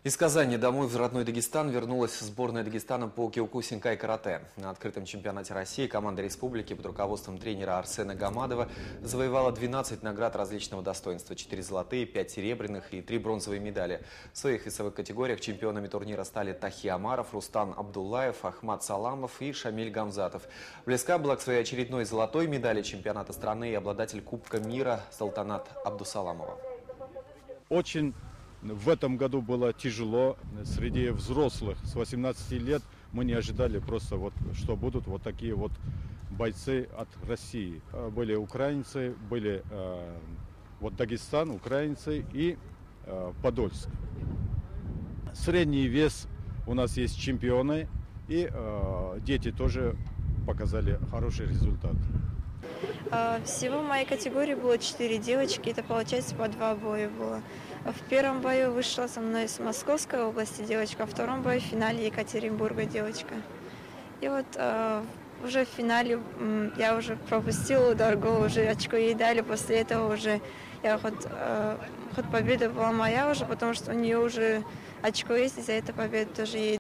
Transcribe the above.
Из Казани домой в родной Дагестан вернулась сборная Дагестана по киокусинкай-карате. На открытом чемпионате России команда республики под руководством тренера Арсена Гамадова завоевала 12 наград различного достоинства: 4 золотые, 5 серебряных и 3 бронзовые медали. В своих весовых категориях чемпионами турнира стали Тахи Амаров, Рустам Абдуллаев, Ахмат Саламов и Шамиль Гамзатов. Близка была к своей очередной золотой медали чемпионата страны и обладатель Кубка мира Салтанат Абдусаламова. Очень в этом году было тяжело. Среди взрослых с 18 лет мы не ожидали просто, что будут вот такие вот бойцы от России. Были украинцы, были Дагестан, украинцы и Подольск. Средний вес у нас есть чемпионы, и дети тоже показали хороший результат. Всего в моей категории было 4 девочки, это получается по 2 боя было. В первом бою вышла со мной из Московской области девочка, а в втором бою в финале Екатеринбурга девочка. И уже в финале я уже пропустила удар голову, уже очко ей дали, после этого уже хоть победа была моя уже, потому что у нее уже очко есть, и за это победа тоже ей